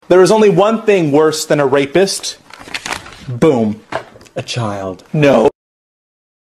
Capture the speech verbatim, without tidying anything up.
There is only one thing worse than a rapist. Boom. A child. No.